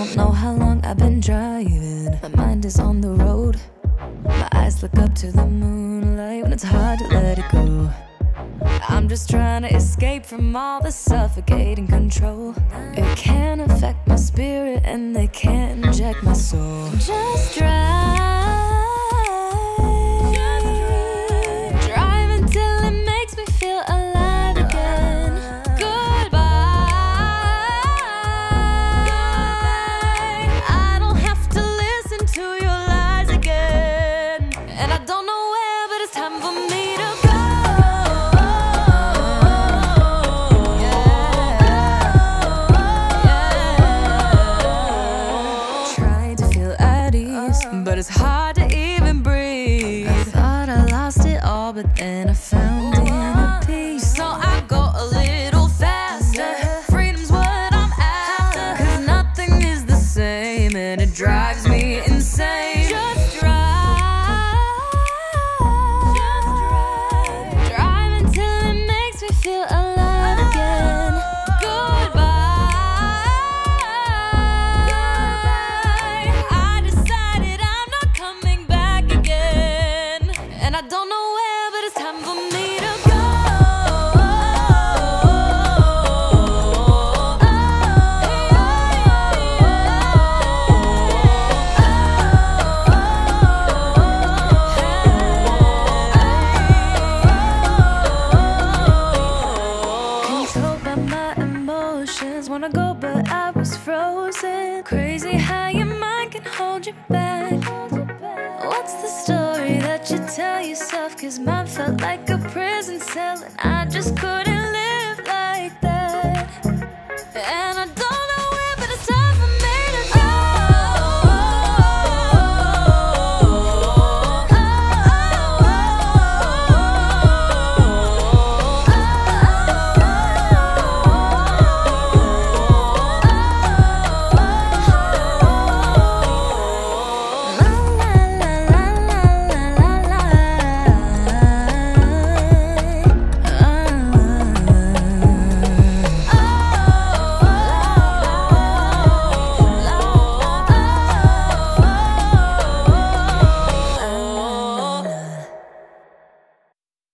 don't know how long I've been driving. My mind is on the road. My eyes look up to the moonlight when it's hard to let it go. I'm just trying to escape from all the suffocating control. It can't affect my spirit and they can't inject my soul. Just drive until it makes me feel alive again. Goodbye. I don't have to listen to your lies again. And I don't know where, but it's time for me to go. But it's hard to even breathe. I thought I lost it all, but then I found inner peace. So I go a little faster. Freedom's what I'm after. 'Cause nothing is the same and it drives me insane. Just drive. Drive until it makes me feel alive again. I don't know where, but it's time for me to go. Controlled by my emotions, wanna go but I was frozen. Crazy how your mind can hold you back. What's the story that you tell yourself? 'Cause mine felt like a prison cell and I just couldn't